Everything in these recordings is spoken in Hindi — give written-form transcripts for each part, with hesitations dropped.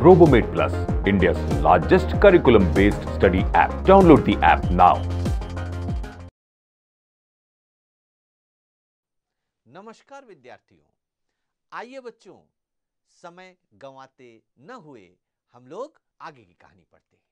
Robomate Plus, India's largest curriculum-based study app. Download the app now. नमस्कार विद्यार्थियों, आइए बच्चों, समय गंवाते न हुए हम लोग आगे की कहानी पढ़ते हैं।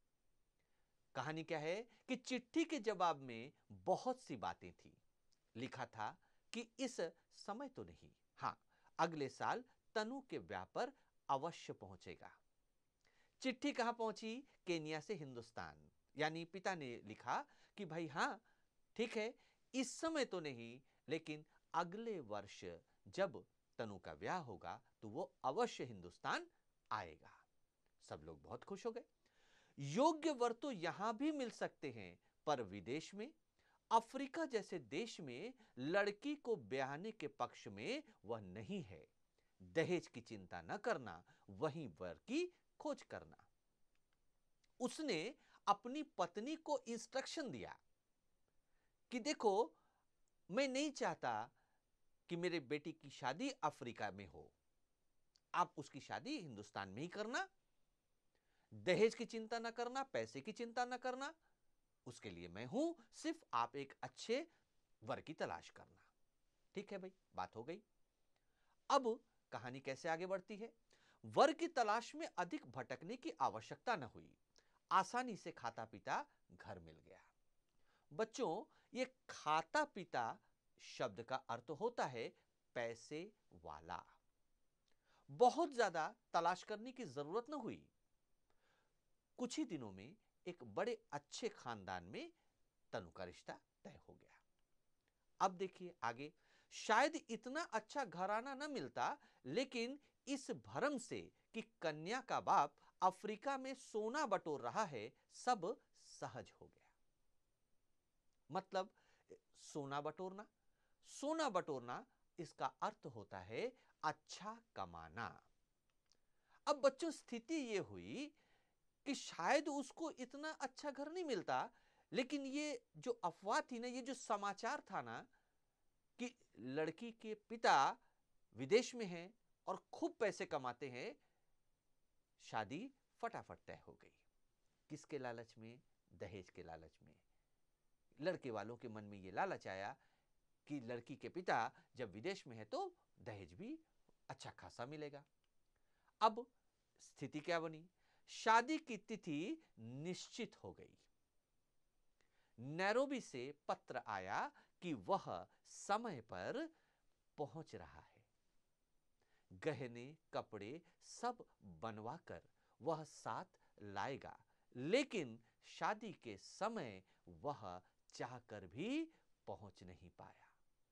कहानी क्या है कि चिट्ठी के जवाब में बहुत सी बातें थी। लिखा था कि इस समय तो नहीं, हाँ, अगले साल तनु के ब्याह पर अवश्य पहुंचेगा। चिट्ठी कहां पहुंची? केन्या से हिंदुस्तान। यानी पिता ने लिखा कि भाई हाँ ठीक है, इस समय तो नहीं, लेकिन अगले वर्ष जब तनु का ब्याह होगा तो वो अवश्य हिंदुस्तान आएगा। सब लोग बहुत खुश हो गए। योग्य वर तो यहां भी मिल सकते हैं, पर विदेश में, अफ्रीका जैसे देश में लड़की को ब्याहने के पक्ष में वह नहीं है। दहेज की चिंता न करना, वहीं वर की खोज करना। उसने अपनी पत्नी को इंस्ट्रक्शन दिया कि देखो, मैं नहीं चाहता कि मेरे बेटी की शादी अफ्रीका में हो, आप उसकी शादी हिंदुस्तान में ही करना। दहेज की चिंता ना करना, पैसे की चिंता ना करना, उसके लिए मैं हूं, सिर्फ आप एक अच्छे वर की तलाश करना। ठीक है भाई, बात हो गई। अब कहानी कैसे आगे बढ़ती है? वर की तलाश में अधिक भटकने की आवश्यकता न हुई। आसानी से खाता पिता घर मिल गया। बच्चों, ये खाता पिता शब्द का अर्थ होता है पैसे वाला। बहुत ज्यादा तलाश करने की जरूरत न हुई। कुछ ही दिनों में एक बड़े अच्छे खानदान में तनु का रिश्ता तय हो गया। अब देखिए आगे, शायद इतना अच्छा घराना न मिलता, लेकिन इस भरम से कि कन्या का बाप अफ्रीका में सोना बटोर रहा है, सब सहज हो गया। मतलब सोना बटोरना, सोना बटोरना, इसका अर्थ होता है अच्छा कमाना। अब बच्चों, स्थिति यह हुई कि शायद उसको इतना अच्छा घर नहीं मिलता, लेकिन ये जो अफवाह थी ना, ये जो समाचार था ना कि लड़की के पिता विदेश में हैं और खूब पैसे कमाते हैं, शादी फटाफट तय हो गई। किसके लालच में? दहेज के लालच में। लड़के वालों के मन में यह लालच आया कि लड़की के पिता जब विदेश में है तो दहेज भी अच्छा खासा मिलेगा। अब स्थिति क्या बनी? शादी की तिथि निश्चित हो गई। नैरोबी से पत्र आया कि वह समय पर पहुंच रहा है। गहने कपड़े सब बनवाकर वह साथ लाएगा, लेकिन शादी के समय वह चाहकर भी पहुंच नहीं पाया।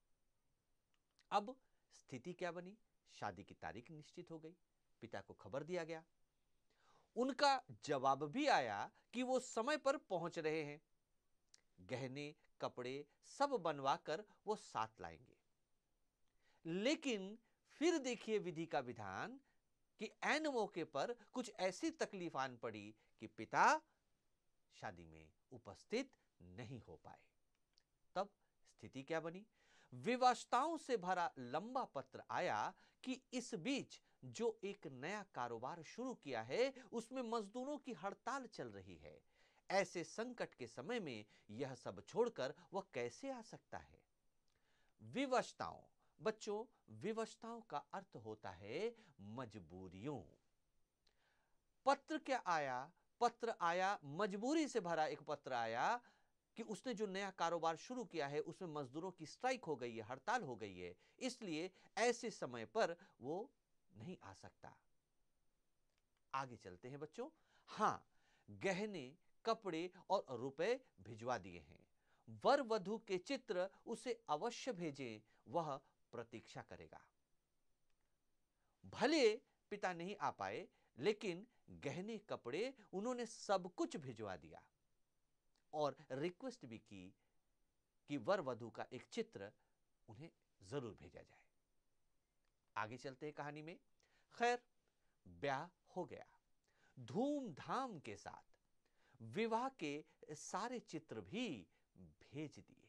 अब स्थिति क्या बनी? शादी की तारीख निश्चित हो गई। पिता को खबर दिया गया। उनका जवाब भी आया कि वो समय पर पहुंच रहे हैं। गहने कपड़े सब बनवाकर वो साथ लाएंगे। लेकिन फिर देखिए विधि का विधान कि ऐन मौके पर कुछ ऐसी तकलीफ आन पड़ी कि पिता शादी में उपस्थित नहीं हो पाए। तब स्थिति क्या बनी? विवशताओं से भरा लंबा पत्र आया कि इस बीच जो एक नया कारोबार शुरू किया है, उसमें मजदूरों की हड़ताल चल रही है। ऐसे संकट के समय में यह सब छोड़कर वह कैसे आ सकता है? विवशताओं, बच्चों, विवशताओं का अर्थ होता है मजबूरियों। पत्र क्या आया? पत्र आया, मजबूरी से भरा एक पत्र आया कि उसने जो नया कारोबार शुरू किया है उसमें मजदूरों की स्ट्राइक हो गई है, हड़ताल हो गई है, इसलिए ऐसे समय पर वो नहीं आ सकता। आगे चलते हैं बच्चों। हां, गहने कपड़े और रुपए भिजवा दिए हैं। वर वधु के चित्र उसे अवश्य भेजें, वह प्रतीक्षा करेगा। भले पिता नहीं आ पाए, लेकिन गहने कपड़े उन्होंने सब कुछ भिजवा दिया और रिक्वेस्ट भी की कि वर वधु का एक चित्र उन्हें जरूर भेजा जाए। आगे चलते हैं कहानी में। खैर, ब्याह हो गया। धूमधाम के साथ विवाह के सारे चित्र भी भेज दिए।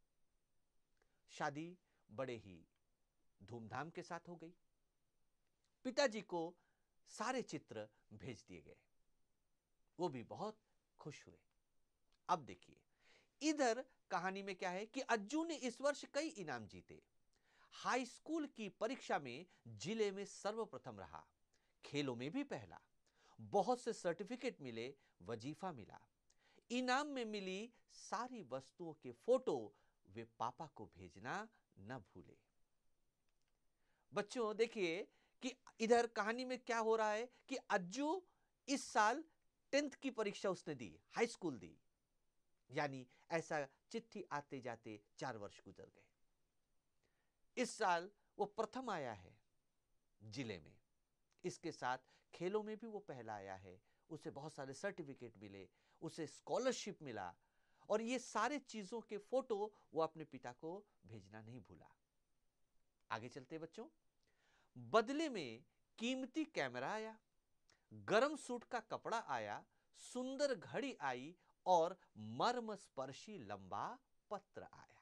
शादी बड़े ही धूमधाम के साथ हो गई। पिताजी को सारे चित्र भेज दिए गए। वो भी बहुत खुश हुए। अब देखिए, इधर कहानी में क्या है कि अज्जू ने इस वर्ष कई इनाम जीते। हाई स्कूल की परीक्षा में जिले में सर्वप्रथम रहा, खेलों में भी पहला, बहुत से सर्टिफिकेट मिले, वजीफा मिला। इनाम में मिली सारी वस्तुओं के फोटो वे पापा को भेजना न भूले। बच्चों देखिए कि इधर कहानी में क्या हो रहा है कि अज्जू इस साल 10th की परीक्षा उसने दी, हाई स्कूल दी, यानी ऐसा चिट्ठी आते जाते 4 वर्ष गुजर गए। इस साल वो प्रथम आया है जिले में, इसके साथ खेलों में भी वो पहला आया है, उसे बहुत सारे सर्टिफिकेट मिले, उसे स्कॉलरशिप मिला, और ये सारे चीजों के फोटो वो अपने पिता को भेजना नहीं भूला। आगे चलते बच्चों, बदले में कीमती कैमरा आया, गरम सूट का कपड़ा आया, सुंदर घड़ी आई और मर्मस्पर्शी लंबा पत्र आया।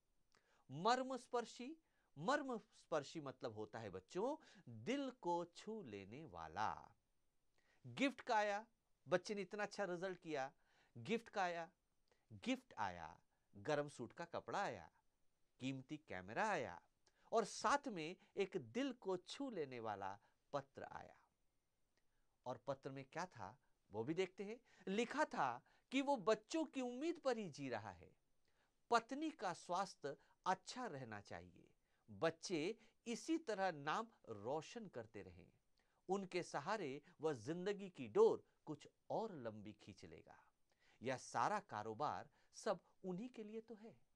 मर्मस्पर्शी मतलब होता है बच्चों दिल को छू लेने वाला। गिफ्ट का आया, बच्चे ने इतना अच्छा रिजल्ट किया, गिफ्ट आया, गरम सूट का कपड़ा आया, कीमती कैमरा आया, और साथ में एक दिल को छू लेने वाला पत्र आया। और पत्र में क्या था वो भी देखते हैं। लिखा था कि वो बच्चों की उम्मीद पर ही जी रहा है, पत्नी का स्वास्थ्य अच्छा रहना चाहिए, बच्चे इसी तरह नाम रोशन करते रहें, उनके सहारे वह जिंदगी की डोर कुछ और लंबी खींच लेगा, यह सारा कारोबार सब उन्हीं के लिए तो है।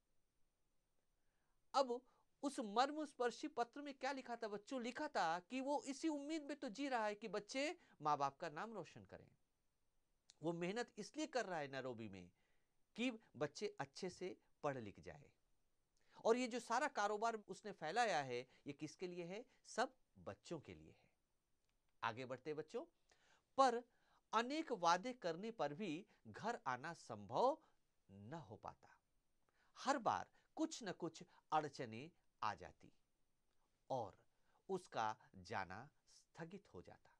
अब उस मर्मस्पर्शी पत्र में क्या लिखा था बच्चों? लिखा था कि वो इसी उम्मीद में तो जी रहा है कि बच्चे माँ बाप का नाम रोशन करें। वो मेहनत इसलिए कर रहा है नैरोबी में कि बच्चे अच्छे से पढ़ लिख जाए, और ये जो सारा कारोबार उसने फैलाया है ये किसके लिए है? सब बच्चों के लिए है। आगे बढ़ते बच्चों, पर अनेक वादे करने पर भी घर आना संभव न हो पाता। हर बार कुछ न कुछ अड़चने आ जाती और उसका जाना स्थगित हो जाता।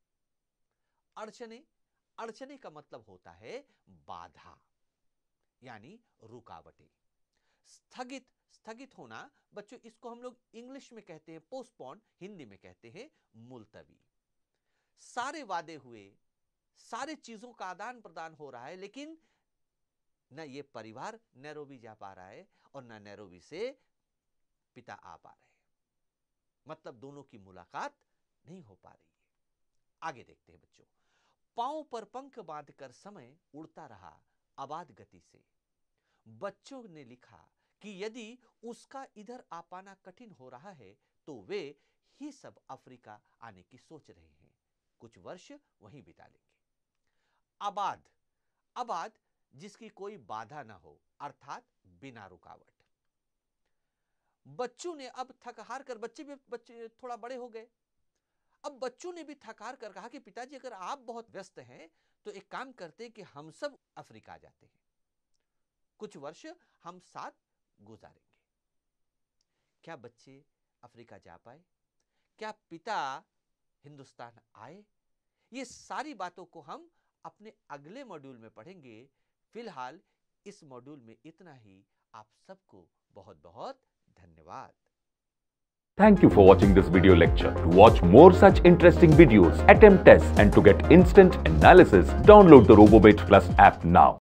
अड़चने का मतलब होता है बाधा, यानी रुकावटें। स्थगित होना बच्चों, इसको हम लोग इंग्लिश में कहते हैं पोस्टपोन, हिंदी में कहते हैं मुलतवी। सारे वादे हुए, सारे चीजों का आदान प्रदान हो रहा है, लेकिन न ये परिवार नैरोबी जा पा रहा है और न नैरोबी से पिता आ पा रहे हैं, मतलब दोनों की मुलाकात नहीं हो पा रही है। आगे देखते हैं बच्चों, पांव पर पंख बांधकर समय उड़ता रहा अबाध गति से। बच्चों ने लिखा कि यदि उसका इधर आ पाना कठिन हो रहा है तो वे ही सब अफ्रीका आने की सोच रहे हैं, कुछ वर्ष वहीं बिता लेंगे। आबाद जिसकी कोई बाधा ना हो, अर्थात बिना रुकावट। बच्चों ने अब थक हार कर, बच्चे थोड़ा बड़े हो गए, अब बच्चों ने भी थक हार कर कहा कि पिताजी अगर आप बहुत व्यस्त हैं तो एक काम करते हैं कि हम सब अफ्रीका जाते हैं, कुछ वर्ष हम साथ गुजारेंगे। क्या बच्चे अफ्रीका जा पाए? क्या पिता हिंदुस्तान आए? ये सारी बातों को हम अपने अगले मॉड्यूल में पढ़ेंगे। फिलहाल इस मॉड्यूल में इतना ही। आप सबको बहुत बहुत धन्यवाद। Thank you for watching this video lecture. To watch more such interesting videos, attempt tests, and to get instant analysis, download the Robomate Plus app now.